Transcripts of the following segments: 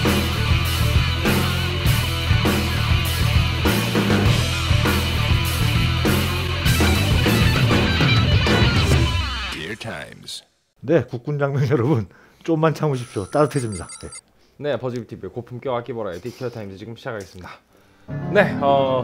네, 국군 장병 여러분, 좀만 참으십시오. 따뜻해집니다. 네, 버즈비티비의 고품격 악기 버라이어티 티어 타임즈 지금 시작하겠습니다. 네,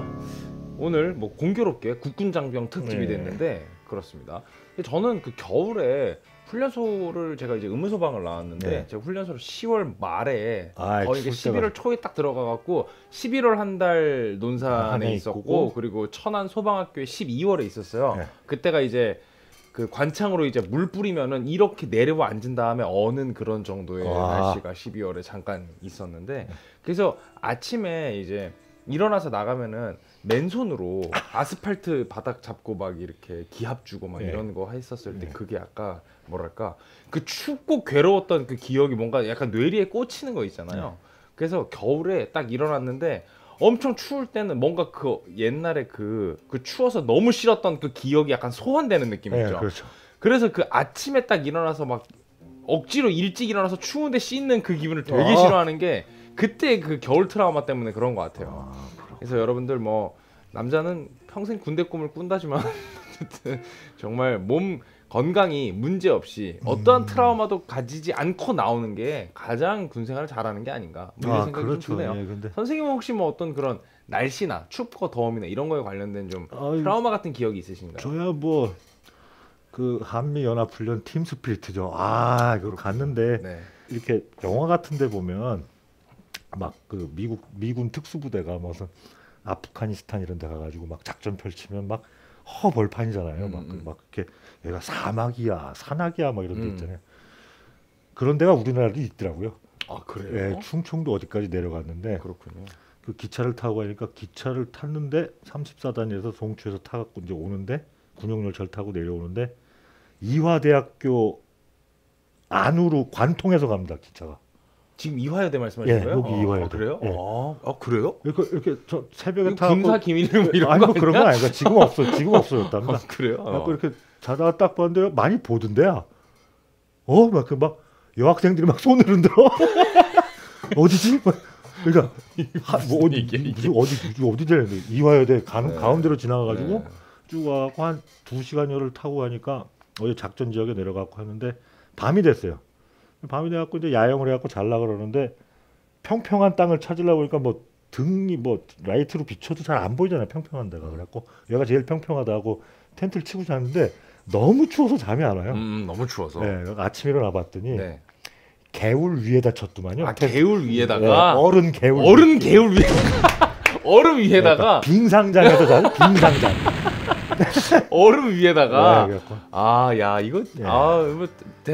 오늘 뭐 공교롭게 국군 장병 특집이 됐는데 그렇습니다. 저는 그 겨울에 훈련소를 제가 이제 의무소방을 나왔는데 제가 훈련소를 10월 말에 거의 이게 11월 초에 딱 들어가갖고 11월 한 달 논산에 있었고 그리고 천안 소방학교에 12월에 있었어요. 그때가 이제 그 관창으로 이제 물 뿌리면은 이렇게 내려와 앉은 다음에 어는 그런 정도의 날씨가 12월에 잠깐 있었는데 그래서 아침에 이제 일어나서 나가면은 맨손으로 아스팔트 바닥 잡고 막 이렇게 기합 주고 막 이런 거 했었을 때 그게 아까 뭐랄까 그 춥고 괴로웠던 그 기억이 뭔가 약간 뇌리에 꽂히는 거 있잖아요. 그래서 겨울에 딱 일어났는데 엄청 추울 때는 뭔가 그 옛날에 그 추워서 너무 싫었던 그 기억이 약간 소환되는 느낌이죠. 그렇죠. 그래서 그 아침에 딱 일어나서 막 억지로 일찍 일어나서 추운데 씻는 그 기분을 되게 싫어하는 게 그때 그 겨울 트라우마 때문에 그런 것 같아요. 그래서 여러분들 뭐 남자는 평생 군대 꿈을 꾼다지만 어쨌든 정말 몸 건강이 문제없이 어떠한 트라우마도 가지지 않고 나오는 게 가장 군생활을 잘하는 게 아닌가 뭐 이런 생각이 좀 드네요. 근데... 선생님은 혹시 뭐 어떤 그런 날씨나 춥고 더움이나 이런 거에 관련된 좀 트라우마 같은 기억이 있으신가요? 저야 뭐 그 한미 연합 훈련 팀 스피릿이죠. 이거 갔는데 이렇게 영화 같은 데 보면 막 그 미군 특수부대가 무슨 아프가니스탄 이런 데 가가지고 막 작전 펼치면 막 벌판이잖아요. 막 이렇게 얘가 사막이야, 산악이야, 막 이런 데 있잖아요. 그런 데가 우리나라도 있더라고요. 그래요? 충청도 어디까지 내려갔는데 그렇군요. 그 기차를 타고 가니까 기차를 탔는데 34단에서 송추에서 타갖고 이제 오는데 군용열차를 타고 내려오는데 이화대학교 안으로 관통해서 갑니다, 기차가. 지금 이화여대 말씀하시는 거예요? 여기 이화여대. 그래요? 그래요? 이렇게 저 새벽에 타고 군사 기밀 뭐 이런 거 그런 건 아니고 지금 없어졌답니다. 그래요? 이렇게 자다가 딱 봤는데 많이 보던데요. 막 여학생들이 막 손을 흔들어. 어디지? 그러니까 어디 되는데 이화여대 가운데로 지나가가지고 쭉 와서 한 2시간여를 타고 가니까 어디 작전 지역에 내려가고 하는데 밤이 됐어요. 밤이 돼갖고 이제 야영을 해갖고 잘라 그러는데 평평한 땅을 찾으려고 그러니까 뭐 등이 뭐 라이트로 비춰도 잘 안 보이잖아요. 평평한 데가. 그래갖고 얘가 제일 평평하다 하고 텐트를 치고 잤는데 너무 추워서 잠이 안 와요. 너무 추워서. 아침에 일어나 봤더니 개울 위에다 쳤더만요. 개울 위에다가 얼음 개울 위에 얼음 위에다가 빙상장에서 자는 빙상장. 얼음 위에다가 야 이거 뭐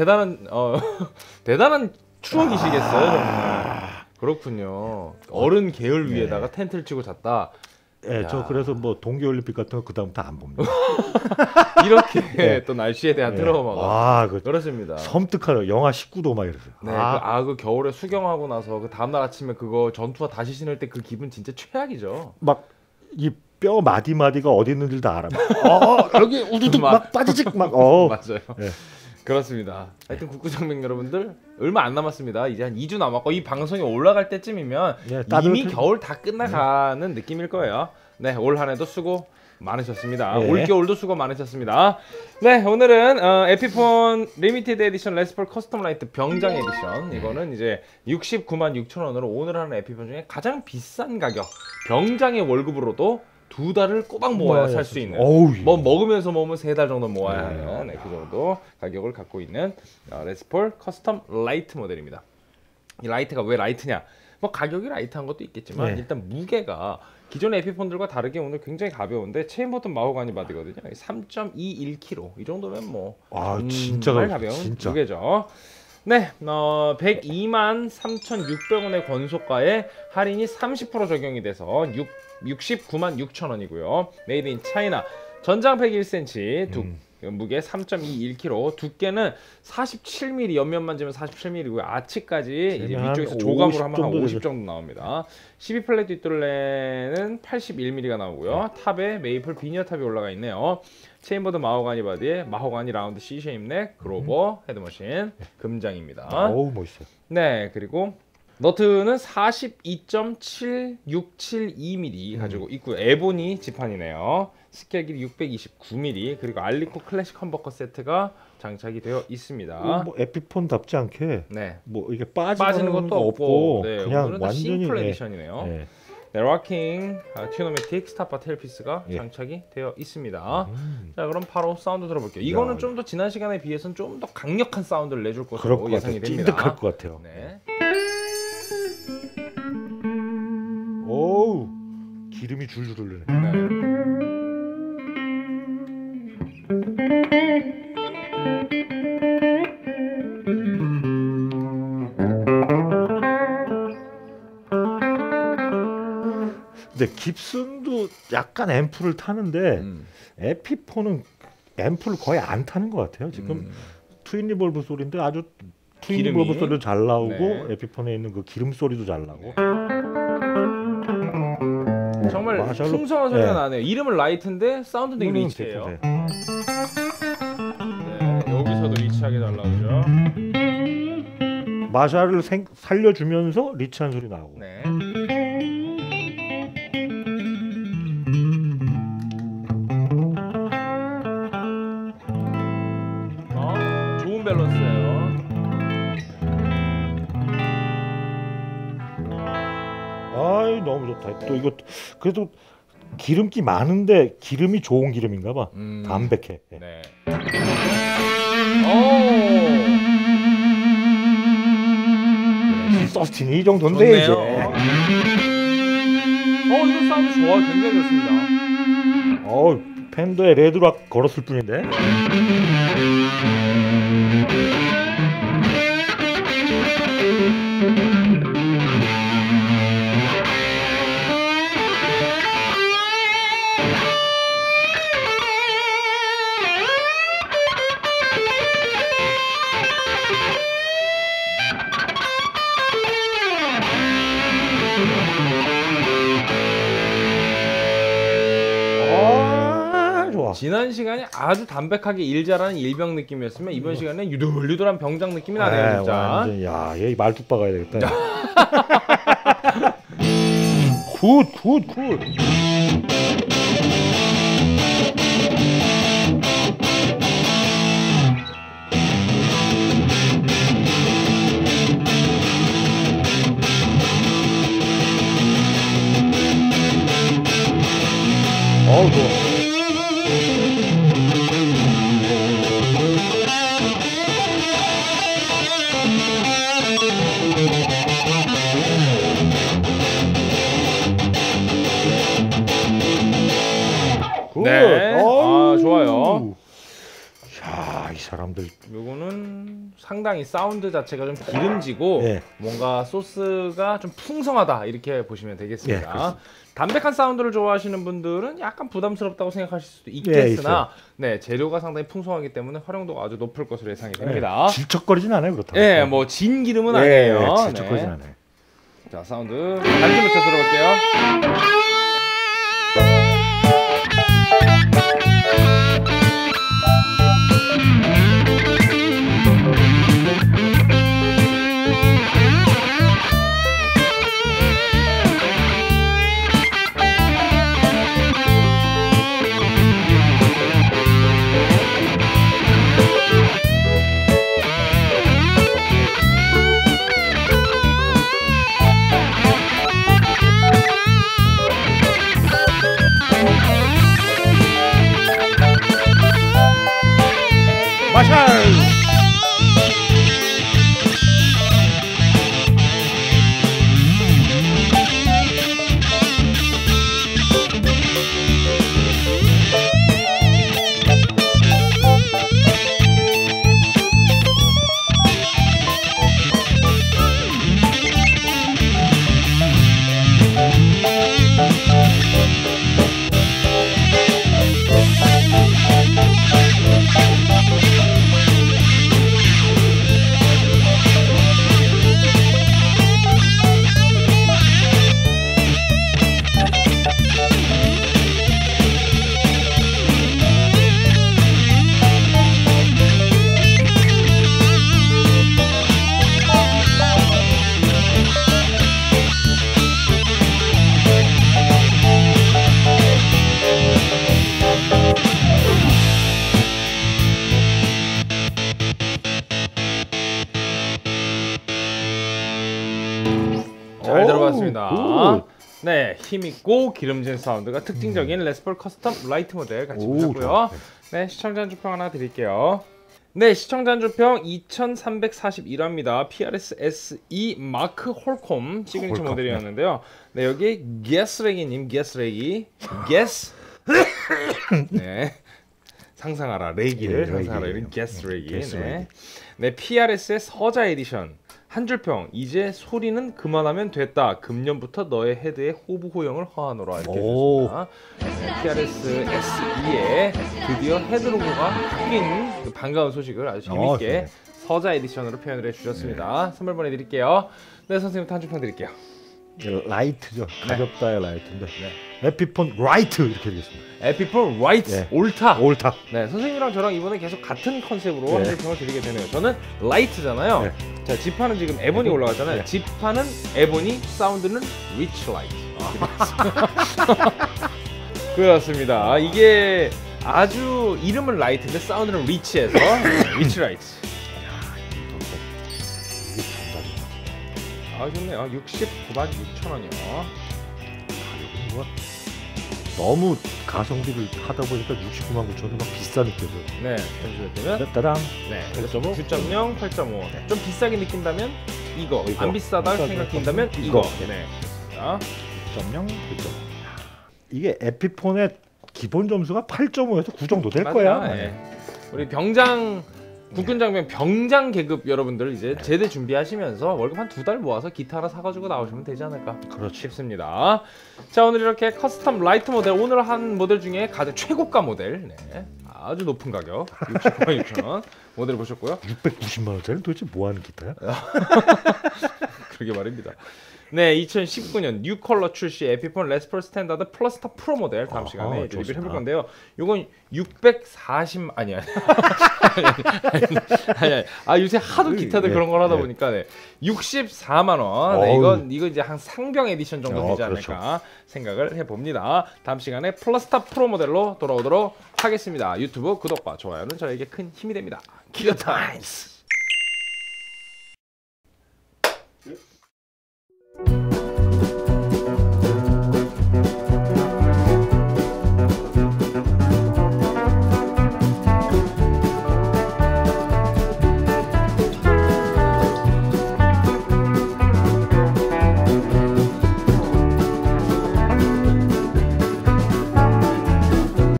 대단한 추억이시겠어요. 정말. 그렇군요. 얼음 개울 위에다가 텐트를 치고 잤다. 저 그래서 뭐 동계올림픽 같은 거 그다음부터 안 봅니다. 이렇게 또 날씨에 대한 트라우마가 그렇습니다. 섬뜩하다. 영하 19도 막 이러세요. 그 겨울에 수경하고 나서 그 다음날 아침에 그거 전투화 다시 신을 때 그 기분 진짜 최악이죠. 막 이 뼈 마디마디가 어디 있는지 다 알아. 여기 우두둑 막 빠지직 막. 맞아요. 그렇습니다. 하여튼 국구장병 여러분들 얼마 안 남았습니다. 이제 한 2주 남았고 이 방송이 올라갈 때쯤이면 이미 겨울 다 끝나가는 느낌일 거예요. 네, 올 한 해도 수고 많으셨습니다. 올겨울도 수고 많으셨습니다. 네, 오늘은 에피폰 리미티드 에디션 레스폴 커스텀 라이트 병장 에디션 이거는 이제 696,000원으로 오늘 하는 에피폰 중에 가장 비싼 가격 병장의 월급으로도 2달을 꼬박 모아야 살 수 있는 뭐 먹으면서 먹으면 3달 정도 모아야 하는 그 정도 가격을 갖고 있는 레스폴 커스텀 라이트 모델입니다. 이 라이트가 왜 라이트냐? 뭐 가격이 라이트한 것도 있겠지만 일단 무게가 기존의 에피폰들과 다르게 오늘 굉장히 가벼운데 체인 버튼 마호가니 바디거든요. 3.21kg 이 정도면 뭐 진짜 가벼운 무게죠. 네, 123,600원의 권소가에 할인이 30% 적용이 돼서 696,000원이고요. 메이드 인 차이나 전장팩 1cm 무게 3.21kg 두께는 47mm 옆면만 지면 47mm고요. 아치까지 이제 위쪽에서 조감으로 하면 한 50 정도 나옵니다. 12플랫 뒷둘레는 81mm가 나오고요. 탑에 메이플 비니어 탑이 올라가 있네요. 체인보드 마호가니 바디에 마호가니 라운드 C 쉐입 넥 그로버 헤드머신 금장입니다. 멋있어요. 네, 그리고 너트는 42.7672mm 가지고 있고요. 에보니 지판이네요. 스케일 길이 629mm 그리고 알리코 클래식 험버커 세트가 장착이 되어 있습니다. 뭐 에피폰답지 않게 네. 뭐 이게 빠지는 것도 없고 네, 그냥 완전히 심플 에디션이네요. 네. 네, 락킹 튜노매틱 스타파 테일피스가 장착이 되어 있습니다. 자, 그럼 바로 사운드 들어볼게요. 이거는 좀 더 지난 시간에 비해서는 좀 더 강력한 사운드를 내줄 것으로 예상이 됩니다. 찐득할 것 같아요. 네. 오우, 기름이 줄줄 흐르네. 근데 깁슨도 약간 앰프를 타는데 에피폰은 앰프를 거의 안 타는 것 같아요. 지금 트윈 리볼브 소리인데 아주 트윈 리볼브 소리도 잘 나오고 네. 에피폰에 있는 그 기름 소리도 잘 나고 정말 풍성한 소리가 나네요. 이름은 라이트인데 사운드는 되게 리치해요. 네, 여기서도 리치하게 잘 나오죠. 마샬을 살려주면서 리치한 소리 나오고. 네. 좋은 밸런스예요. 아이 너무 좋다. 또 이거 그래도 기름기 많은데 기름이 좋은 기름인가 봐. 담백해. 네. 서스틴이 이 정도인데 이제. 이거 사운드 좋아. 굉장히 좋습니다. 팬더에 레드락 걸었을 뿐인데. 지난 시간에 아주 담백하게 일 잘하는 일병 느낌이었으면 이번 시간에 유들유들한 병장 느낌이 나네요. 진짜. 완전, 야, 얘 말뚝 박아야 되겠다. 굿. 좋아. 네. 좋아요. 야, 이 사람들. 요거는 상당히 사운드 자체가 좀 기름지고 네. 뭔가 소스가 좀 풍성하다 이렇게 보시면 되겠습니다. 담백한 사운드를 좋아하시는 분들은 약간 부담스럽다고 생각하실 수도 있겠으나 재료가 상당히 풍성하기 때문에 활용도가 아주 높을 것으로 예상이 됩니다. 질척거리진 않아요, 그렇다고. 네, 뭐 진 기름은 아니에요. 질척거리진 않아요. 자, 사운드 단지 붙여 들어볼게요. 좋았습니다. 굿. 네, 힘있고 기름진 사운드가 특징적인 레스폴 커스텀 라이트 모델 같이 보셨고요. 네, 시청자 한 주평 하나 드릴게요. 네, 시청자 한 주평 2341화입니다. PRS SE 마크 홀콤 시그니처 모델이었는데요. 네, 여기 게스레기님, 게스레기, 게스. 네, 상상하라 레기를 상상하라 이런 게스레기. 네, 네, PRS의 서자 에디션. 한 줄평, 이제 소리는 그만하면 됐다. 금년부터 너의 헤드에 호부 호영을 허하노라 이렇게 해주셨습니다. 네, PRS SE에 드디어 헤드 로고가 바뀐 그 반가운 소식을 아주 재밌게 서자 에디션으로 표현을 해주셨습니다. 선물 보내드릴게요. 네, 선생님부터 한 줄평 드릴게요. 라이트죠. 가볍다의 라이트인데 에피폰 라이트 이렇게 되겠습니다. 에피폰 라이트 옳다. 네, 선생님이랑 저랑 이번에 계속 같은 컨셉으로 한 줄평을 드리게 되네요. 저는 라이트잖아요. 자, 지판은 지금 에보니 올라갔잖아요. 지판은 에보니, 사운드는 리치 라이트. 그렇습니다. 이게 아주 이름은 라이트인데 사운드는 리치해서 리치 라이트. 아, 좋네요. 69만 6천 원이요. 너무 가성비를 하다 보니까 69만 9천 원 막 비싸 느껴져요. 네, 잠시만요. 따당. 네, 9.5, 9.0, 8.5. 좀 비싸게 느낀다면 이거. 안 비싸다 생각된다면 이거. 네. 자, 9.0, 9.5. 이게 에피폰의 기본 점수가 8.5에서 9 정도 될 거야. 네. 우리 병장 국군장병 병장 계급 여러분들 이제 제대 준비하시면서 월급 한 2달 모아서 기타 하나 사가지고 나오시면 되지 않을까 싶습니다. 자, 오늘 이렇게 커스텀 라이트 모델, 오늘 한 모델 중에 가장 최고가 모델, 네, 아주 높은 가격 69만 6천 원 모델을 보셨고요. 690만 원짜리 도대체 뭐 하는 기타야? 그러게 말입니다. 네, 2019년 뉴 컬러 출시 에피폰 레스폴 스탠다드 플러스타 프로 모델 다음 시간에 리뷰를 해볼 건데요. 요건 640 아니 아, 요새 하도 기타들 그런 걸 하다 보니까 64만 원. 네, 이거 이제 한 상병 에디션 정도 되지 않을까 생각을 해봅니다. 다음 시간에 플러스타 프로 모델로 돌아오도록 하겠습니다. 유튜브 구독과 좋아요는 저에게 큰 힘이 됩니다. 기어 타임스.